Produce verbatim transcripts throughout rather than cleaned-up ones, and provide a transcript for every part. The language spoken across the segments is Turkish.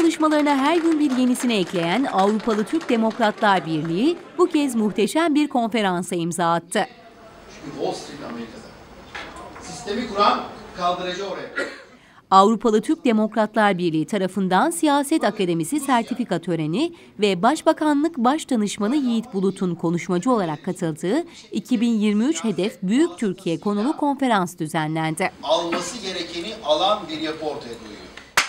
çalışmalarına her gün bir yenisini ekleyen Avrupalı Türk Demokratlar Birliği bu kez muhteşem bir konferansa imza attı. Çünkü Wall Street Amerika'da. Sistemi kuran kaldırıcı oraya. Avrupalı Türk Demokratlar Birliği tarafından Siyaset Akademisi sertifika töreni ve Başbakanlık Başdanışmanı Yiğit Bulut'un konuşmacı olarak katıldığı iki bin yirmi üç Hedef Büyük Türkiye konulu konferans düzenlendi. Alması gerekeni alan bir yapı ortaya koyuyor.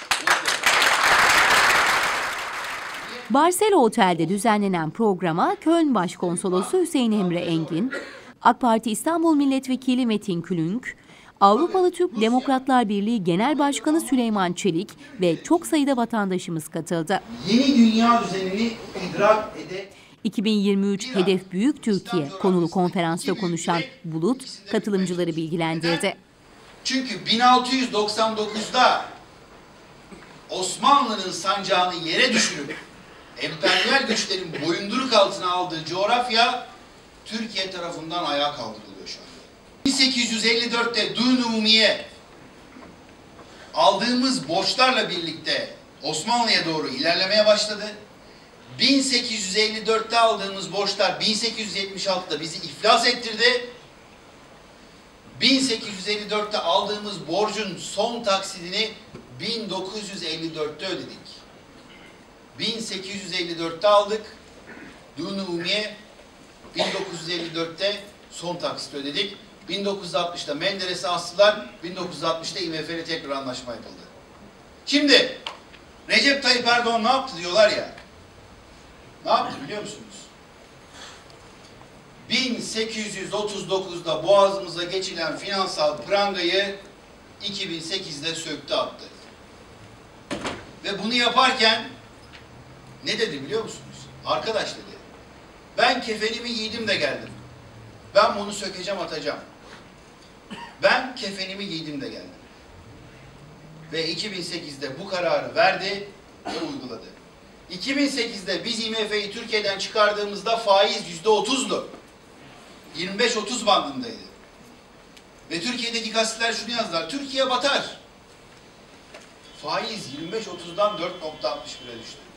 Barcelo Otel'de düzenlenen programa Köln Başkonsolosu Hüseyin Emre Engin, AK Parti İstanbul Milletvekili Metin Külünk, Avrupalı Türk Demokratlar Birliği Genel Başkanı Süleyman Çelik ve çok sayıda vatandaşımız katıldı. Yeni dünya düzenini idrak ede... iki bin yirmi üç Hedef Büyük Türkiye konulu konferansta konuşan Bulut, katılımcıları bilgilendirdi. Çünkü bin altı yüz doksan dokuzda Osmanlı'nın sancağını yere düşürüp emperyal güçlerin boyunduruk altına aldığı coğrafya Türkiye tarafından ayağa kaldırılıyor şu anda. bin sekiz yüz elli dörtte Dün Umumiye aldığımız borçlarla birlikte Osmanlı'ya doğru ilerlemeye başladı. bin sekiz yüz elli dörtte aldığımız borçlar bin sekiz yüz yetmiş altıda bizi iflas ettirdi. bin sekiz yüz elli dörtte aldığımız borcun son taksidini bin dokuz yüz elli dörtte ödedik. bin sekiz yüz elli dörtte aldık. Dün Umumiye bin dokuz yüz elli dörtte son taksit ödedik. bin dokuz yüz altmışta Menderes'i astılar. bin dokuz yüz altmışta I M F ile tekrar anlaşma yapıldı. Şimdi Recep Tayyip Erdoğan ne yaptı diyorlar ya. Ne yaptı biliyor musunuz? bin sekiz yüz otuz dokuzda boğazımıza geçilen finansal prangayı iki bin sekizde söktü attı. Ve bunu yaparken ne dedi biliyor musunuz? Arkadaş dedi, ben kefenimi giydim de geldim. Ben bunu sökeceğim, atacağım. Ben kefenimi giydim de geldim. Ve iki bin sekizde bu kararı verdi ve uyguladı. iki bin sekizde biz I M F'yi Türkiye'den çıkardığımızda faiz yüzde otuzdu. yirmi beş otuz bandındaydı. Ve Türkiye'deki gazeteler şunu yazdılar, Türkiye batar. Faiz yirmi beş otuzdan dört nokta altmış bire düştü.